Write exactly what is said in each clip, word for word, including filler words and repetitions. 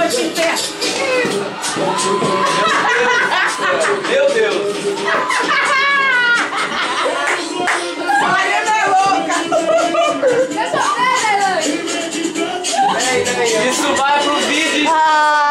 noite inteira. Meu Deus. Mariana é louca. Isso vai pro vídeo. Ah.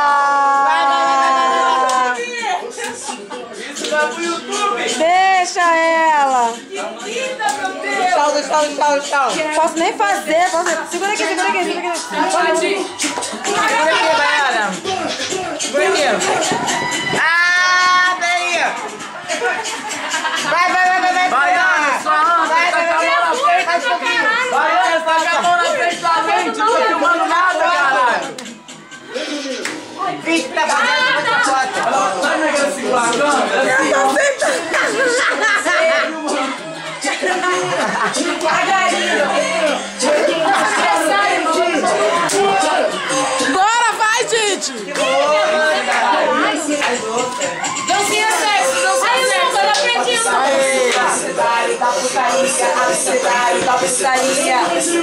Isso vai pro YouTube. Deixa ela. Que linda, meu Deus. Tchau, tchau, tchau, tchau. Posso nem fazer. Posso... Segura aqui, segura aqui, segura aqui. Pode ir. Segura aqui, Baiana. Segura aqui. Ah, peraí. Vai, vai, vai, vai, vai. Baiana, sua anda, tá com a mão na frente. Mais um pouquinho. Baiana, tá com a mão na frente da mente. Não tô filmando nada, caralho. Vixe, tá fazendo muita foto. Sai negando assim com a câmera. Bora, vai, gente. Dancinha sexy, dancinha sexy. Eu aprendi uma. Abecedário da putaria, abecedário da putaria.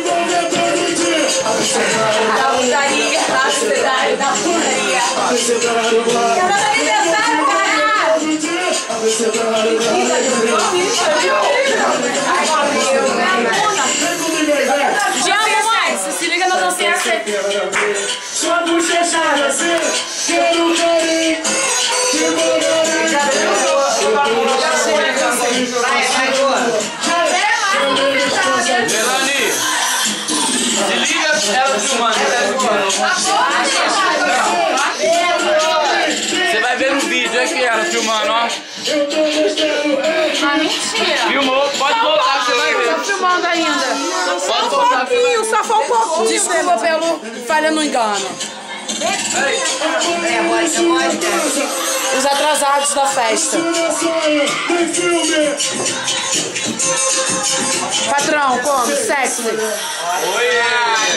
Da putaria, abecedário da putaria. Eu não tô aniversário, caralho! Diabo, mãe, você se liga na dancinha sexy. Sua bochechada assim, quero carinho. Melanie, se liga, ela filmando, ela filmando. Você vai ver no vídeo aqui ela filmando, ó. Ah, mentira. Filmou, pode voltar que você vai ver. Tô filmando ainda. Pode voltar que você vai ver. Só foi um pouquinho. Desculpa pelo falha no engano. Os atrasados da festa. Patrão, como? Sexy. Oi,